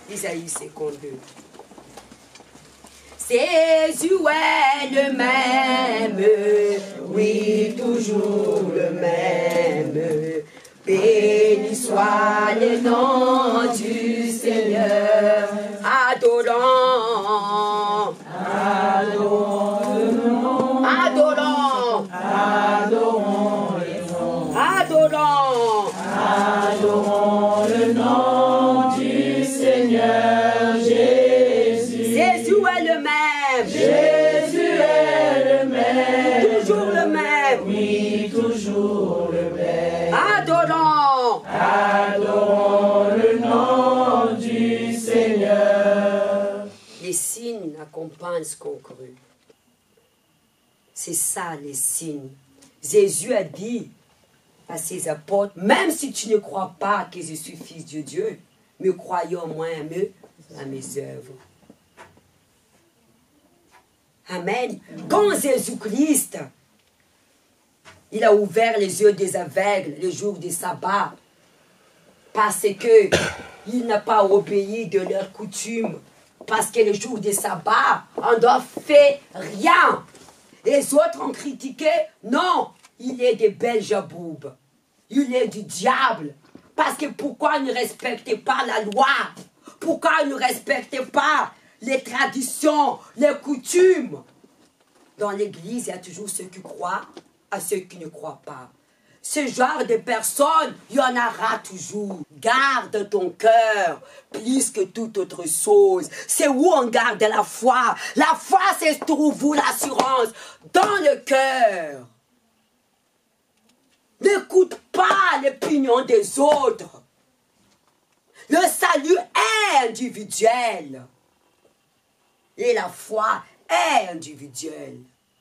Isaïe 52. Jésus est le même, oui, toujours le même. Béni soit le nom du Seigneur. Adorons. Adorons le nom. Adorons. Adorons le nom. Adorons. Adorons le nom du Seigneur Jésus. Jésus est le même. Jésus est le même. Toujours le même. Oui, toujours le même. Adorons. Adorons le nom du Seigneur. Les signes accompagnent ce qu'on crut. C'est ça les signes. Jésus a dit à ses apôtres, même si tu ne crois pas que je suis fils de Dieu, mais croyez au moins à mes œuvres. Amen. Quand Jésus-Christ, il a ouvert les yeux des aveugles le jour du sabbat, parce que il n'a pas obéi de leurs coutumes, parce que le jour du sabbat, on ne doit faire rien. Les autres ont critiqué, non, il est de Belzéboub, il est du diable, parce que pourquoi il ne respectait pas la loi? Pourquoi il ne respectait pas les traditions, les coutumes? Dans l'église, il y a toujours ceux qui croient à ceux qui ne croient pas. Ce genre de personnes, il y en aura toujours. Garde ton cœur plus que toute autre chose. C'est où on garde la foi. La foi, c'est trouve où l'assurance? Dans le cœur. N'écoute pas l'opinion des autres. Le salut est individuel. Et la foi est individuelle.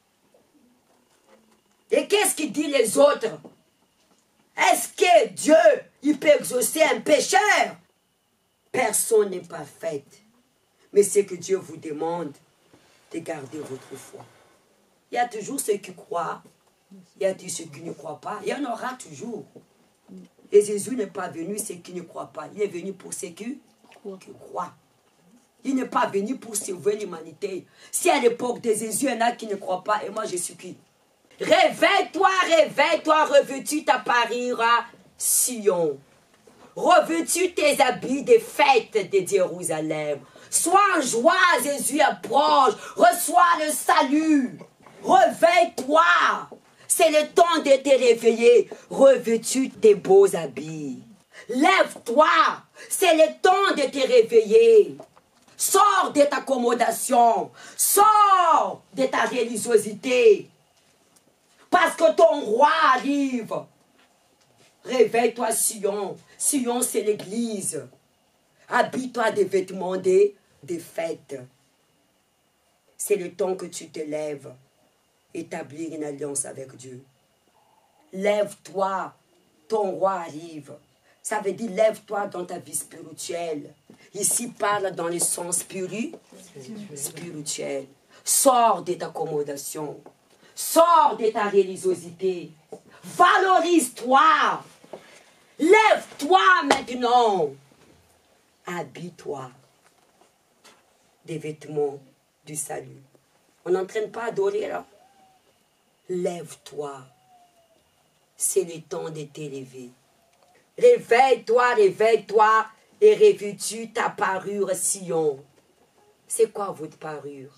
Et qu'est-ce qu'il dit les autres? Est-ce que Dieu, il peut exaucer un pécheur? Personne n'est parfait. Mais c'est que Dieu vous demande de garder votre foi. Il y a toujours ceux qui croient. Il y a ceux qui ne croient pas. Il y en aura toujours. Et Jésus n'est pas venu ceux qui ne croient pas. Il est venu pour ceux qui croient. Il n'est pas venu pour sauver l'humanité. Si à l'époque de Jésus, il y en a qui ne croient pas, et moi je suis qui? Réveille-toi, réveille-toi, revêtu ta parure à Sion. Revêtu tes habits des fêtes de Jérusalem. Sois en joie, Jésus approche. Reçois le salut. Réveille-toi. C'est le temps de te réveiller. Revêtu tes beaux habits. Lève-toi. C'est le temps de te réveiller. Sors de ta accommodation. Sors de ta religiosité. Parce que ton roi arrive. Réveille-toi, Sion. Sion, c'est l'église. Habille-toi des vêtements des fêtes. C'est le temps que tu te lèves. Établir une alliance avec Dieu. Lève-toi. Ton roi arrive. Ça veut dire lève-toi dans ta vie spirituelle. Ici, parle dans le sens spirituel. Sors de ta accommodation. Sors de ta religiosité. Valorise-toi. Lève-toi maintenant. Habille-toi des vêtements du salut. On n'entraîne pas à adorer là. Lève-toi. C'est le temps de t'élever. Réveille-toi, réveille-toi et revêtus ta parure Sion. C'est quoi votre parure?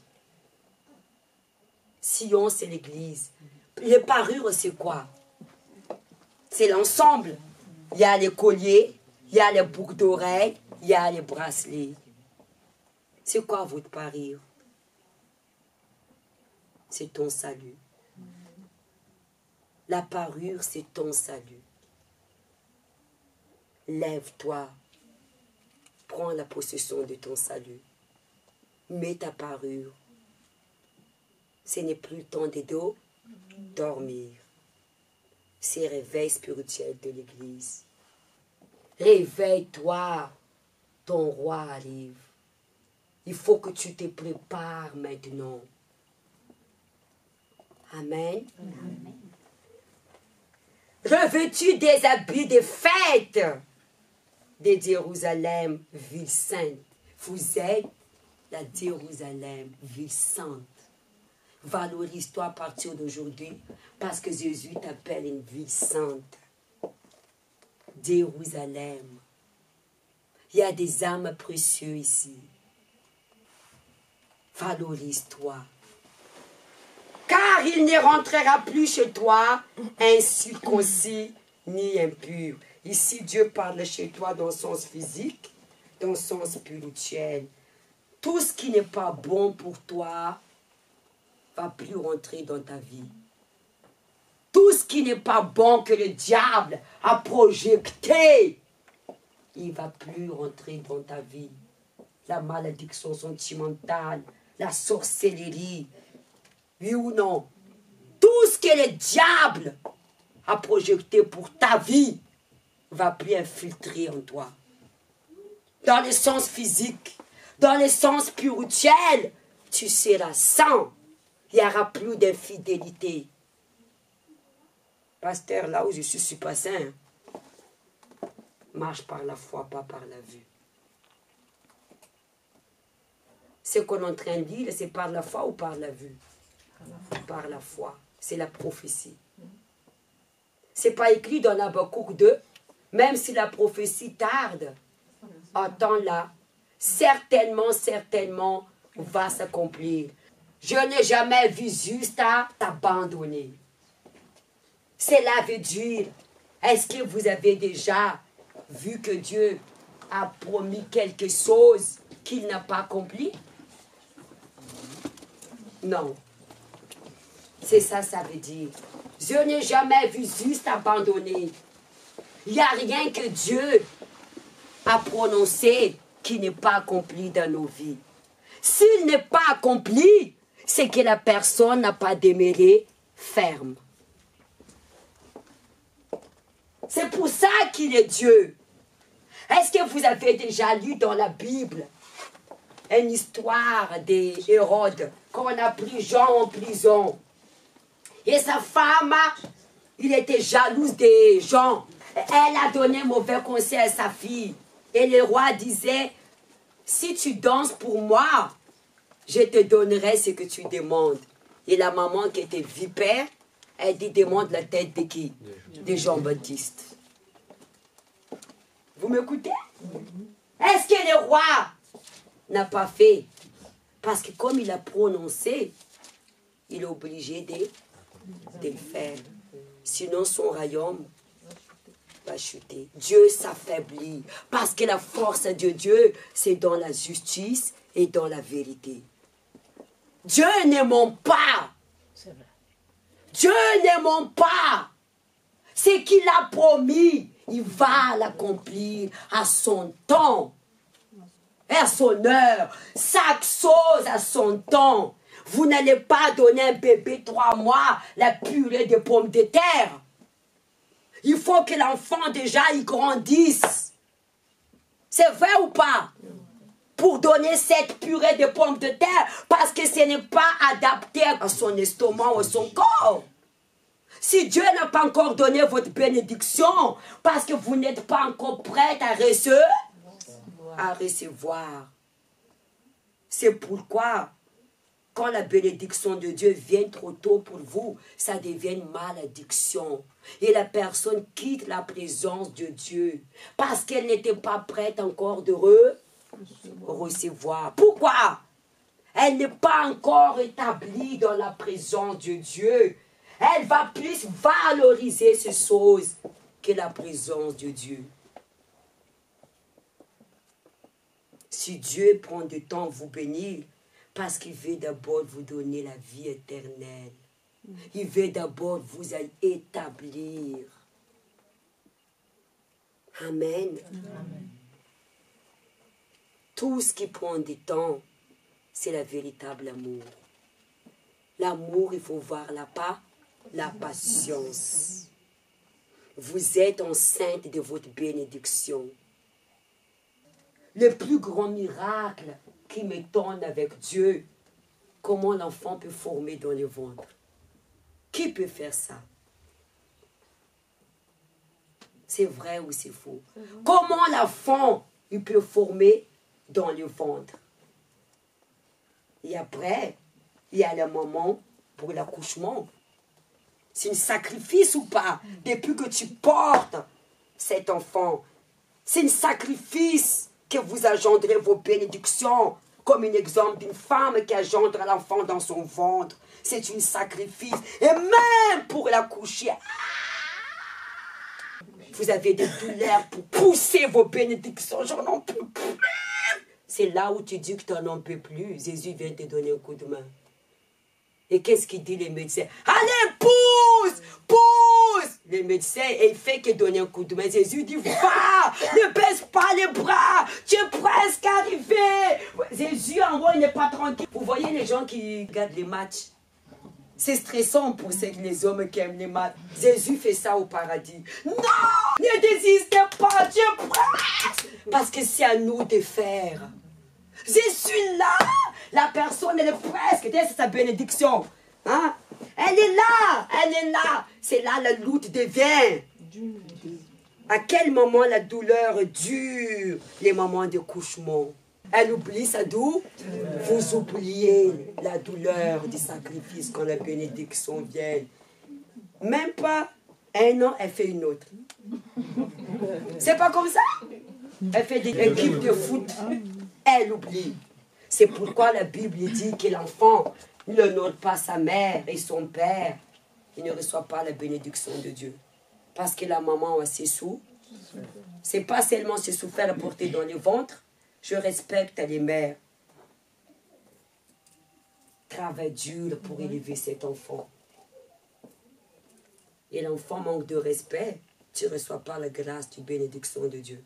Sion, c'est l'église. Les parures, c'est quoi? C'est l'ensemble. Il y a les colliers, il y a les boucles d'oreilles, il y a les bracelets. C'est quoi votre parure? C'est ton salut. La parure, c'est ton salut. Lève-toi. Prends la possession de ton salut. Mets ta parure. Ce n'est plus le temps de dormir. C'est le réveil spirituel de l'église. Réveille-toi. Ton roi arrive. Il faut que tu te prépares maintenant. Amen. Amen. Revêtu des habits de fête de Jérusalem, ville sainte. Vous êtes la Jérusalem, ville sainte. Valorise-toi à partir d'aujourd'hui parce que Jésus t'appelle une ville sainte. Jérusalem. Il y a des âmes précieuses ici. Valorise-toi. Car il ne rentrera plus chez toi incirconcis ni impur. Ici, Dieu parle chez toi dans le sens physique, dans le sens spirituel. Tout ce qui n'est pas bon pour toi va plus rentrer dans ta vie. Tout ce qui n'est pas bon que le diable a projeté, il ne va plus rentrer dans ta vie. La malédiction sentimentale, la sorcellerie, oui ou non? Tout ce que le diable a projeté pour ta vie va plus infiltrer en toi. Dans le sens physique, dans le sens spirituel, tu seras saint. Il n'y aura plus d'infidélité. Pasteur, là où je suis pas saint. Marche par la foi, pas par la vue. Ce qu'on est en train de dire, c'est par la foi ou par la vue? Par la foi. C'est la prophétie. Ce n'est pas écrit dans Habakkuk 2, même si la prophétie tarde, attends-la. Certainement, certainement, va s'accomplir. Je n'ai jamais vu juste à t'abandonner. Cela veut dire, est-ce que vous avez déjà vu que Dieu a promis quelque chose qu'il n'a pas accompli? Non. C'est ça, ça veut dire. Je n'ai jamais vu juste abandonner. Il n'y a rien que Dieu a prononcé qui n'est pas accompli dans nos vies. S'il n'est pas accompli, c'est que la personne n'a pas demeuré ferme. C'est pour ça qu'il est Dieu. Est-ce que vous avez déjà lu dans la Bible une histoire des Hérode, qu'on a pris Jean en prison? Et sa femme, il était jalouse des gens. Elle a donné mauvais conseil à sa fille. Et le roi disait, si tu danses pour moi, je te donnerai ce que tu demandes. Et la maman qui était vipère, elle dit, demande la tête de qui? De Jean-Baptiste. Vous m'écoutez? Est-ce que le roi n'a pas fait? Parce que comme il a prononcé, il est obligé de le faire. Sinon son royaume va chuter. Dieu s'affaiblit. Parce que la force de Dieu, c'est dans la justice et dans la vérité. Dieu ne ment pas. Dieu ne ment pas. Ce qu'il a promis, il va l'accomplir à son temps, à son heure. Chaque chose à son temps. Vous n'allez pas donner un bébé 3 mois la purée de pommes de terre. Il faut que l'enfant déjà il grandisse. C'est vrai ou pas? Pour donner cette purée de pommes de terre, parce que ce n'est pas adapté à son estomac ou à son corps. Si Dieu n'a pas encore donné votre bénédiction, parce que vous n'êtes pas encore prête à recevoir. C'est pourquoi, quand la bénédiction de Dieu vient trop tôt pour vous, ça devient une malédiction. Et la personne quitte la présence de Dieu, parce qu'elle n'était pas prête encore de recevoir. Pourquoi? Elle n'est pas encore établie dans la présence de Dieu. Elle va plus valoriser ces choses que la présence de Dieu. Si Dieu prend du temps à vous bénir, parce qu'il veut d'abord vous donner la vie éternelle. Il veut d'abord vous établir. Amen. Amen. Tout ce qui prend du temps, c'est le véritable amour. L'amour, il faut voir la patience. Vous êtes enceinte de votre bénédiction. Le plus grand miracle qui m'étonne avec Dieu, comment l'enfant peut former dans le ventre. Qui peut faire ça? C'est vrai ou c'est faux? Comment l'enfant il peut former dans le ventre. Et après, il y a le moment pour l'accouchement. C'est un sacrifice ou pas? Depuis que tu portes cet enfant, c'est un sacrifice que vous engendrez vos bénédictions, comme un exemple d'une femme qui engendre l'enfant dans son ventre. C'est un sacrifice. Et même pour l'accoucher, vous avez des douleurs pour pousser vos bénédictions. J'en en peux plus. C'est là où tu dis que tu n'en peux plus. Jésus vient te donner un coup de main. Et qu'est-ce qu'il dit les médecins? Allez, pousse! Pousse! Les médecins, et il fait que donner un coup de main. Jésus dit, va! Ne baisse pas les bras! Tu es presque arrivé! Jésus, en gros, il n'est pas tranquille. Vous voyez les gens qui regardent les matchs? C'est stressant pour les hommes qui aiment les matchs. Jésus fait ça au paradis. Non! Ne désistez pas! Tu es prêt! Parce que c'est à nous de faire. Je suis là! La personne, elle est presque. C'est sa bénédiction. Hein? Elle est là! Elle est là! C'est là la lutte devient. À quel moment la douleur dure? Les moments de couchement. Elle oublie sa douleur. Vous oubliez la douleur du sacrifice quand la bénédiction vient. Même pas un an, elle fait une autre. C'est pas comme ça? Elle fait des équipes de foot. Elle oublie. C'est pourquoi la Bible dit que l'enfant n'honore pas sa mère et son père. Il ne reçoit pas la bénédiction de Dieu. Parce que la maman a ses sous. C'est pas seulement ses souffert à porter dans le ventre. Je respecte les mères. Travail dur pour élever cet enfant. Et l'enfant manque de respect. Tu ne reçois pas la grâce de bénédiction de Dieu.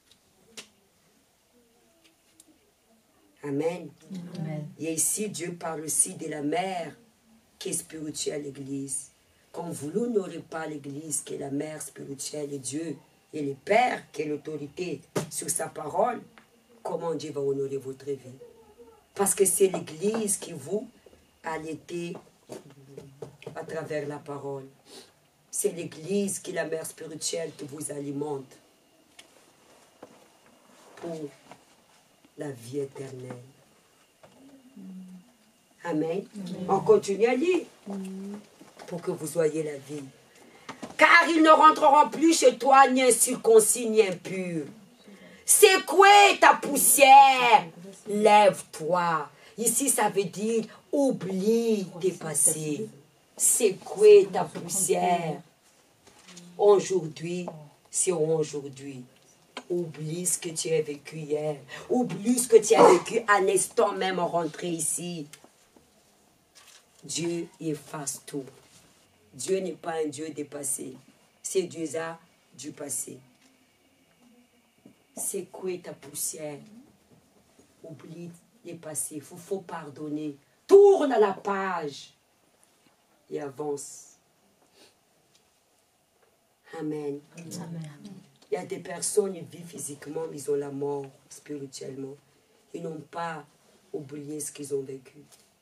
Amen. Amen. Et ici, Dieu parle aussi de la mère qui est spirituelle, l'Église. Quand vous n'honorez pas l'Église, qui est la mère spirituelle, et Dieu, et le Père, qui est l'autorité sur sa parole, comment Dieu va honorer votre vie? Parce que c'est l'Église qui vous allaitez à travers la parole. C'est l'Église qui est la mère spirituelle qui vous alimente pour la vie éternelle. Amen. On continue à lire pour que vous soyez la vie. Car ils ne rentreront plus chez toi ni incirconcis ni impurs. Secouez ta poussière, lève-toi. Ici, ça veut dire oublie tes passés. Secouez ta poussière. Aujourd'hui, c'est aujourd'hui. Oublie ce que tu as vécu hier. Oublie ce que tu as vécu à l'instant même en rentrée ici. Dieu efface tout. Dieu n'est pas un Dieu des passés. C'est Dieu du passé. Secouer ta poussière. Oublie les passés. Il faut pardonner. Tourne à la page et avance. Amen. Amen. Il y a des personnes qui vivent physiquement, mais ils ont la mort spirituellement. Ils n'ont pas oublié ce qu'ils ont vécu.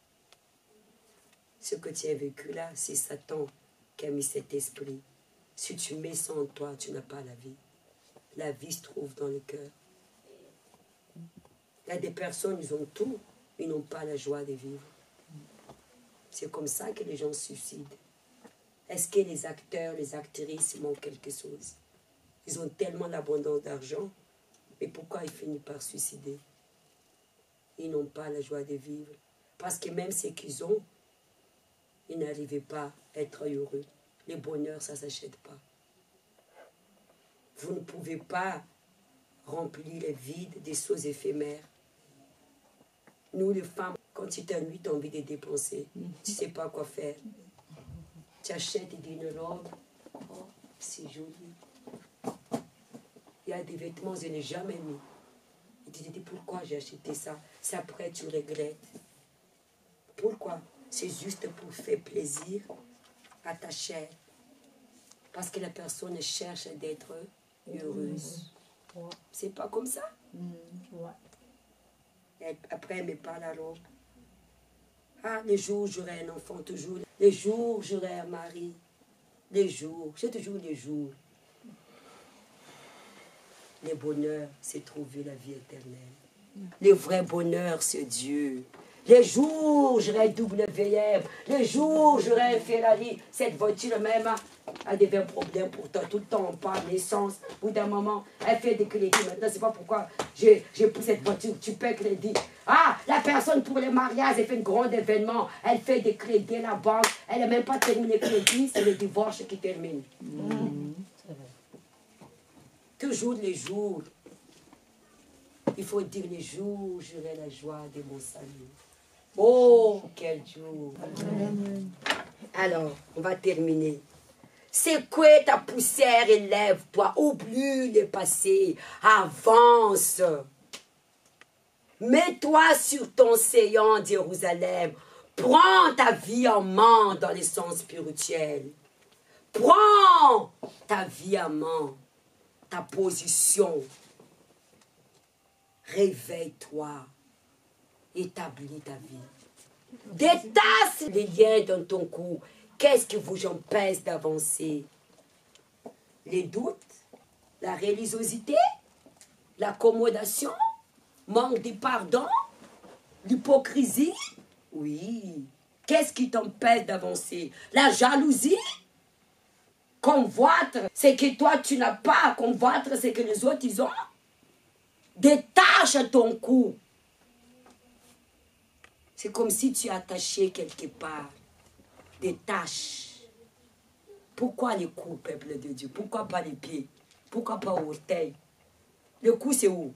Ce que tu as vécu là, c'est Satan qui a mis cet esprit. Si tu mets ça en toi, tu n'as pas la vie. La vie se trouve dans le cœur. Il y a des personnes, ils ont tout, ils n'ont pas la joie de vivre. C'est comme ça que les gens se suicident. Est-ce que les acteurs, les actrices manquent quelque chose? Ils ont tellement l'abondance d'argent, mais pourquoi ils finissent par se suicider? Ils n'ont pas la joie de vivre. Parce que même ce qu'ils ont, ils n'arrivaient pas à être heureux. Le bonheur, ça ne s'achète pas. Vous ne pouvez pas remplir le vide des choses éphémères. Nous, les femmes, quand tu t'ennuies, tu as envie de dépenser. Tu ne sais pas quoi faire. Tu achètes une robe. Oh, c'est joli. Il y a des vêtements que je n'ai jamais mis. Et tu te dis, pourquoi j'ai acheté ça? C'est après tu regrettes. Pourquoi? C'est juste pour faire plaisir à ta chair. Parce que la personne cherche d'être heureuse. C'est pas comme ça? Et après, elle me parle alors. Ah, les jours où j'aurai un enfant, toujours. Les jours où j'aurai un mari. Les jours, c'est toujours les jours. Le bonheur, c'est trouver la vie éternelle. Le vrai bonheur, c'est Dieu. Les jours où j'aurai WM, les jours où j'aurai un Ferrari, cette voiture même a des problèmes pour toi. Tout le temps, on parle d'essence. Au bout d'un moment, elle fait des crédits. Maintenant, c'est pas pourquoi j'ai pris cette voiture. Tu paies crédit. Ah, la personne pour les mariages, elle fait un grand événement. Elle fait des crédits à la banque. Elle n'a même pas terminé le crédit. C'est le divorce qui termine. Toujours les jours. Il faut dire les jours où j'aurai la joie de mon salut. Oh, quel jour! Alors, on va terminer. Secouez ta poussière et lève-toi. Oublie le passé. Avance. Mets-toi sur ton séant, Jérusalem. Prends ta vie en main dans le sens spirituel. Prends ta vie en main. Ta position. Réveille-toi. Établis ta vie. Détache les liens dans ton cou. Qu'est-ce qui vous empêche d'avancer? Les doutes, la religiosité, l'accommodation, manque de pardon, l'hypocrisie. Oui. Qu'est-ce qui t'empêche d'avancer? La jalousie, convoître ce que toi tu n'as pas, convoître ce que les autres ils ont. Détache ton cou. C'est comme si tu es attaché quelque part. Détache. Pourquoi les cou, peuple de Dieu? Pourquoi pas les pieds? Pourquoi pas l'orteil? Le cou, c'est où?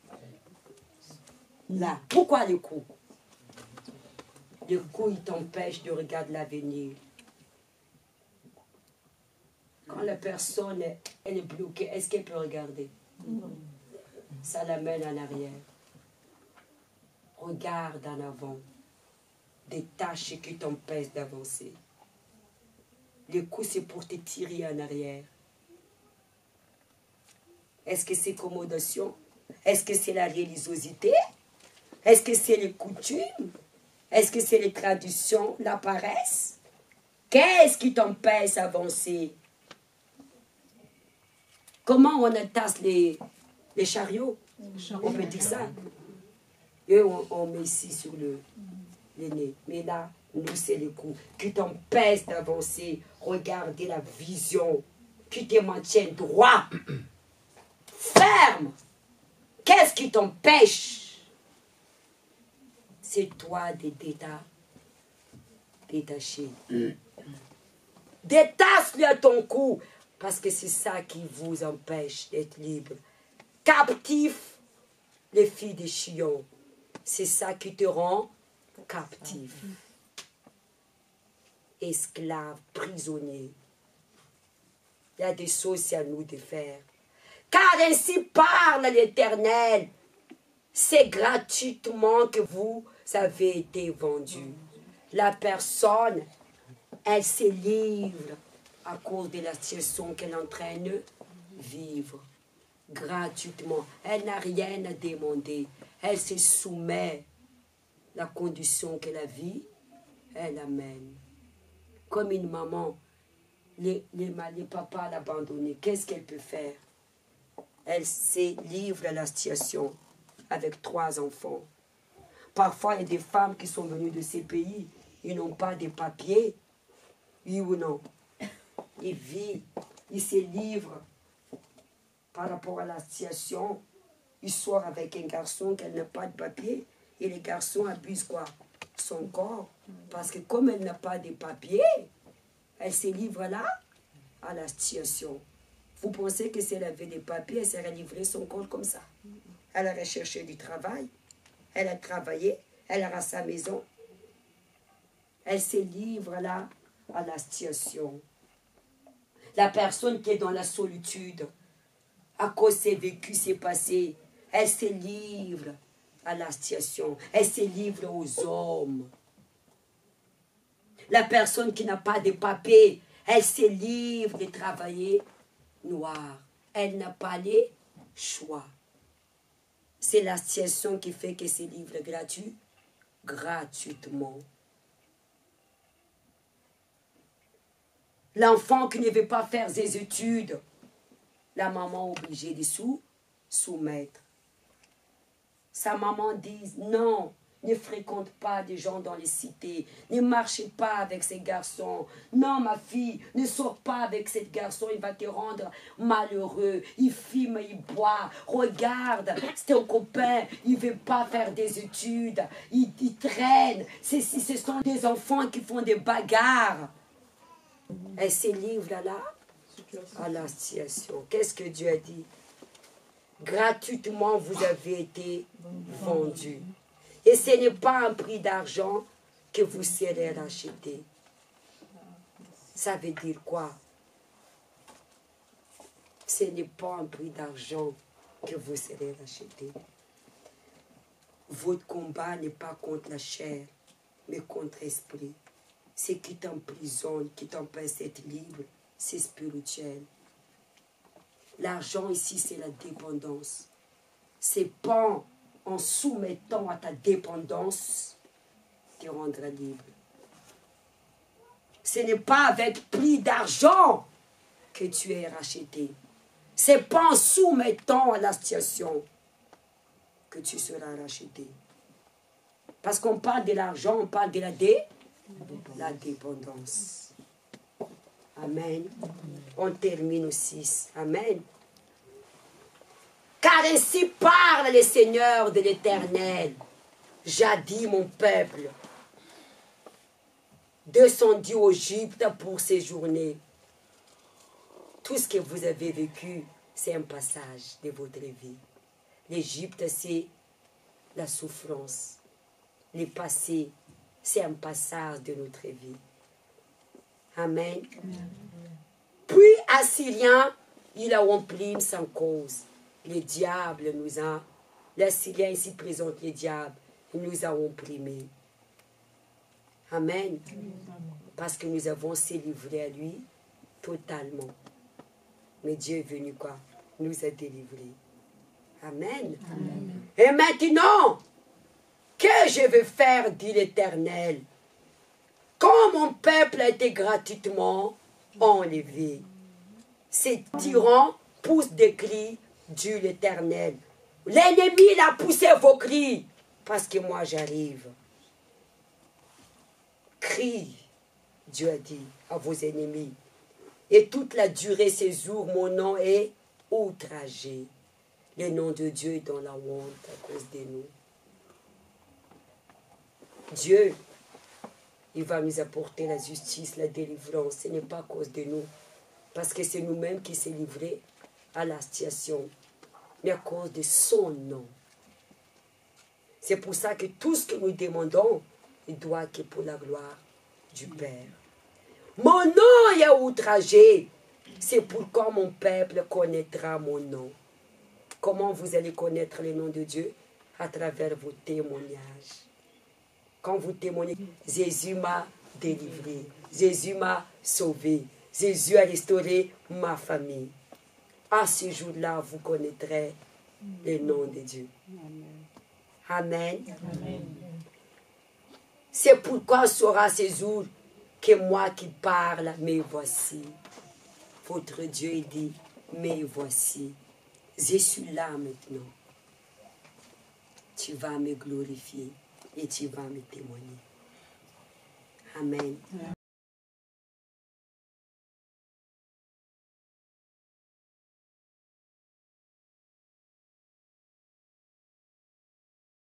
Là. Pourquoi le cou? Le cou, il t'empêche de regarder l'avenir. Quand la personne elle est bloquée, est-ce qu'elle peut regarder? Ça l'amène en arrière. Regarde en avant. Détache ce qui t'empêche d'avancer. Le coup, c'est pour te tirer en arrière. Est-ce que c'est l'accommodation? Est-ce que c'est la religiosité? Est-ce que c'est les coutumes? Est-ce que c'est les traditions, la paresse? Qu'est-ce qui t'empêche d'avancer? Comment on attache les chariots? On peut dire ça. Et on met ici sur le nez. Mais là, nous, c'est le coup qui t'empêche d'avancer. Regardez la vision qui te maintient droit, ferme. Qu'est-ce qui t'empêche? C'est toi de détacher. Détache-le à ton cou, parce que c'est ça qui vous empêche d'être libre. Captif, les filles de Chion, c'est ça qui te rend captif. Esclave, prisonnier. Il y a des choses à nous de faire. Car ainsi parle l'Éternel. C'est gratuitement que vous avez été vendu. La personne, elle se livre à cause de la situation qu'elle entraîne vivre. Gratuitement. Elle n'a rien à demander. Elle se soumet à la condition que la vie, elle amène. Comme une maman, les papas l'abandonnent. Qu'est-ce qu'elle peut faire? Elle se livre à la situation avec 3 enfants. Parfois, il y a des femmes qui sont venues de ces pays. Ils n'ont pas de papiers. Oui ou non? Ils vivent, ils se livrent par rapport à la situation. Ils sortent avec un garçon qui n'a pas de papier. Et les garçons abusent quoi? Son corps. Parce que comme elle n'a pas de papier, elle se livre là à la situation. Vous pensez que si elle avait des papiers, elle serait livrée son corps comme ça? Elle aurait cherché du travail. Elle a travaillé. Elle aura sa maison. Elle se livre là à la situation. La personne qui est dans la solitude, à cause de ses vécus, ses passés, elle se livre à la situation. Elle se livre aux hommes. La personne qui n'a pas de papiers, elle se livre de travailler noir. Elle n'a pas les choix. C'est la situation qui fait que se livre gratuitement. L'enfant qui ne veut pas faire ses études, la maman est obligée de soumettre. sa maman dise, non, ne fréquente pas des gens dans les cités, ne marchez pas avec ces garçons. Non, ma fille, ne sors pas avec ce garçon, il va te rendre malheureux. Il fume, il boit. Regarde, c'est ton copain, il ne veut pas faire des études, il traîne. Ce sont des enfants qui font des bagarres. Et ces livres-là, à la situation, qu'est-ce que Dieu a dit? Gratuitement, vous avez été vendus. Et ce n'est pas un prix d'argent que vous serez racheté. Ça veut dire quoi? Ce n'est pas un prix d'argent que vous serez racheté. Votre combat n'est pas contre la chair, mais contre l'esprit. Ce qui t'emprisonne, qui t'empêche d'être libre, c'est spirituel. L'argent ici, c'est la dépendance. C'est pas en soumettant à ta dépendance te rendra libre. Ce n'est pas avec prix d'argent que tu es racheté. Ce n'est pas en soumettant à la situation que tu seras racheté. Parce qu'on parle de l'argent, on parle de la dépendance. Amen. On termine au 6. Amen. Car ainsi parle le Seigneur de l'Éternel. Jadis mon peuple descendu au Égypte pour séjourner. Tout ce que vous avez vécu, c'est un passage de votre vie. L'Égypte, c'est la souffrance. Le passé, c'est un passage de notre vie. Amen. Puis, Assyrien, il a rempli sans cause. Le diable nous a, l'Assyrien ici présente le diable, il nous a opprimés. Amen. Parce que nous avons se livré à lui totalement. Mais Dieu est venu quoi? Nous a délivrés. Amen. Amen. Et maintenant, que je vais faire, dit l'Éternel, quand mon peuple a été gratuitement enlevé. Ces tyrans poussent des cris, dit l'Éternel. L'ennemi a poussé vos cris, parce que moi j'arrive. Crie, Dieu a dit, à vos ennemis. Et toute la durée de ces jours, mon nom est outragé. Le nom de Dieu est dans la honte à cause de nous. Dieu, il va nous apporter la justice, la délivrance. Ce n'est pas à cause de nous. Parce que c'est nous-mêmes qui sommes livrés à la situation. Mais à cause de son nom. C'est pour ça que tout ce que nous demandons, il doit être pour la gloire du Père. Mon nom est outragé. C'est pourquoi mon peuple connaîtra mon nom. Comment vous allez connaître le nom de Dieu? À travers vos témoignages. Quand vous témoignez, Jésus m'a délivré, Jésus m'a sauvé, Jésus a restauré ma famille. À ce jour-là, vous connaîtrez le nom de Dieu. Amen. Amen. C'est pourquoi sera ce jour que moi qui parle, mais voici. Votre Dieu dit, mais voici. Je suis là maintenant. Tu vas me glorifier et tu vas me témoigner. Amen.